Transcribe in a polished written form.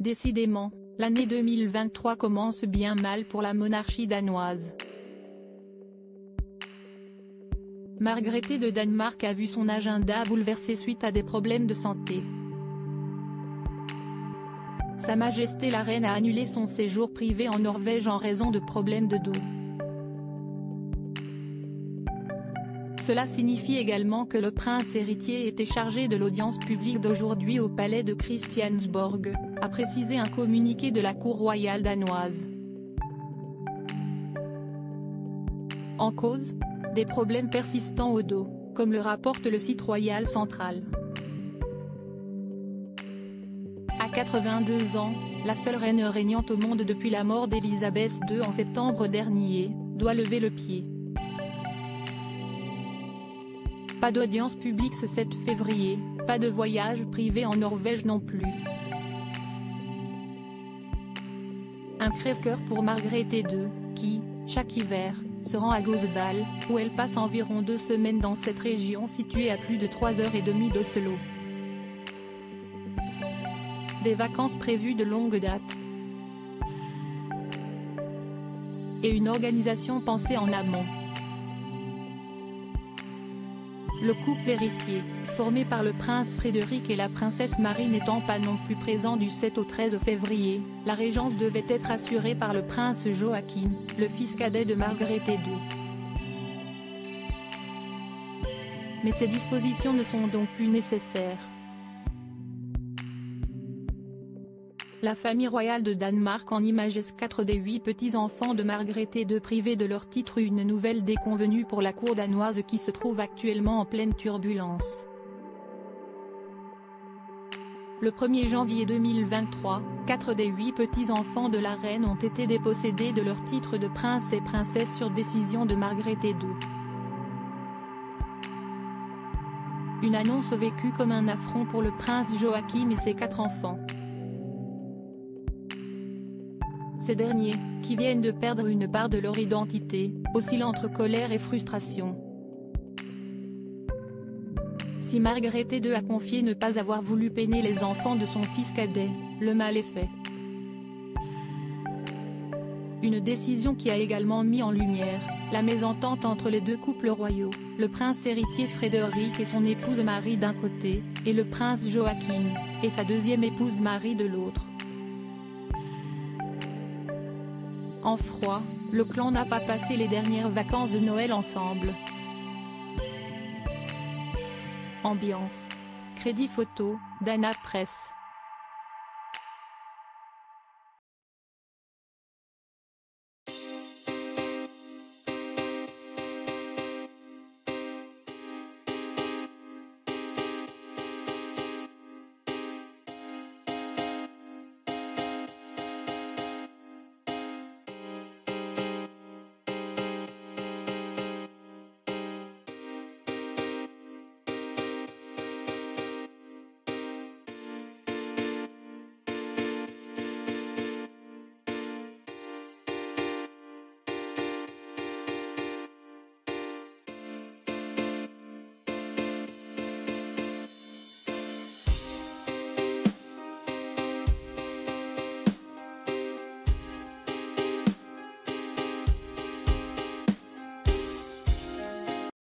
Décidément, l'année 2023 commence bien mal pour la monarchie danoise. Margrethe de Danemark a vu son agenda bouleversé suite à des problèmes de santé. Sa Majesté la Reine a annulé son séjour privé en Norvège en raison de problèmes de dos. Cela signifie également que le prince héritier était chargé de l'audience publique d'aujourd'hui au palais de Christiansborg, a précisé un communiqué de la cour royale danoise. En cause, des problèmes persistants au dos, comme le rapporte le site royal central. À 82 ans, la seule reine régnante au monde depuis la mort d'Élisabeth II en septembre dernier, doit lever le pied. Pas d'audience publique ce 7 février, pas de voyage privé en Norvège non plus. Un crève-cœur pour Margrethe II, qui, chaque hiver, se rend à Gausdal, où elle passe environ 2 semaines dans cette région située à plus de 3h30 d'Oslo. Des vacances prévues de longue date. Et une organisation pensée en amont. Le couple héritier, formé par le prince Frédéric et la princesse Marie n'étant pas non plus présent du 7 au 13 février, la régence devait être assurée par le prince Joachim, le fils cadet de Margrethe II. Mais ces dispositions ne sont donc plus nécessaires. La famille royale de Danemark en images 4 des 8 petits-enfants de Margrethe II privés de leur titre, une nouvelle déconvenue pour la cour danoise qui se trouve actuellement en pleine turbulence. Le 1er janvier 2023, 4 des 8 petits-enfants de la reine ont été dépossédés de leur titre de prince et princesse sur décision de Margrethe II. Une annonce vécue comme un affront pour le prince Joachim et ses 4 enfants. Ces derniers, qui viennent de perdre une part de leur identité, oscillent entre colère et frustration. Si Margrethe II a confié ne pas avoir voulu peiner les enfants de son fils cadet, le mal est fait. Une décision qui a également mis en lumière la mésentente entre les deux couples royaux, le prince héritier Frédéric et son épouse Marie d'un côté, et le prince Joachim, et sa deuxième épouse Marie de l'autre. En froid, le clan n'a pas passé les dernières vacances de Noël ensemble. Ambiance. Crédit photo, Dana Press.